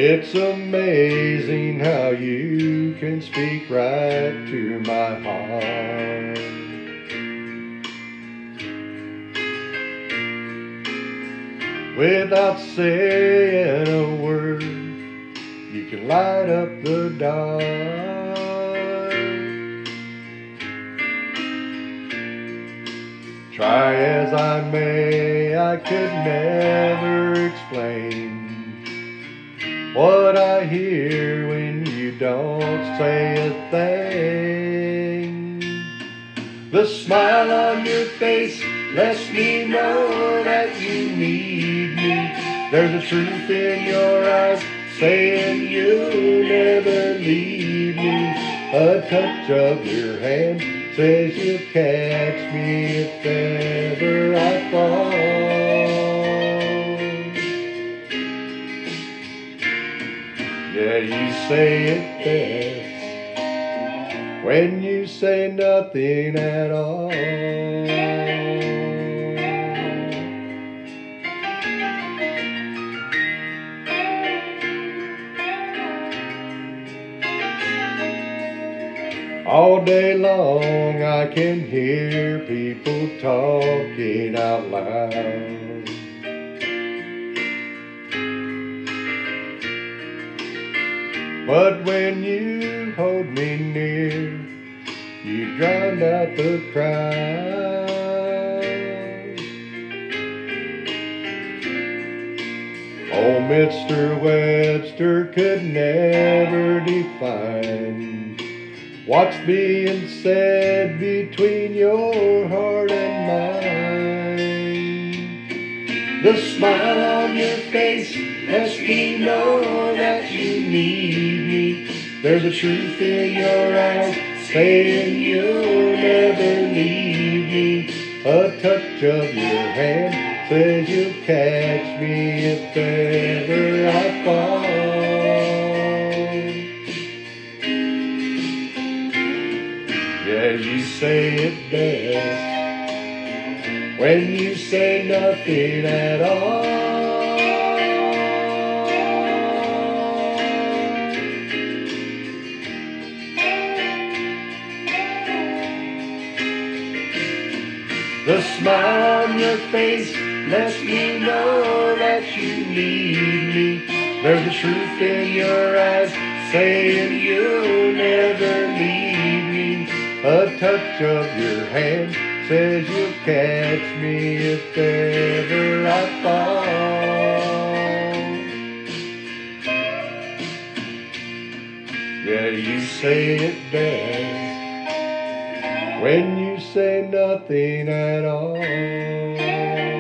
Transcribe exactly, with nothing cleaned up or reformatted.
It's amazing how you can speak right to my heart. Without saying a word, you can light up the dark. Try as I may, I could never explain what I hear when you don't say a thing. The smile on your face lets me know that you need me. There's a truth in your eyes saying you'll never leave me. A touch of your hand says you'll catch me if ever I fall. Yeah, you say it best when you say nothing at all. All day long I can hear people talking out loud. But when you hold me near, you drown out the crowd. Oh, Mister Webster could never define what's being said between your heart and mine. The smile on your face lets me know that you need me. There's a truth in your eyes saying you'll never leave me. A touch of your hand says you'll catch me if ever I fall. Yeah, you say it best when you say nothing at all. The smile on your face lets me know that you need me. There's a truth in your eyes saying you'll never leave me. A touch of your hand says you'll catch me if ever I fall. Yeah, you say it best when you say nothing at all.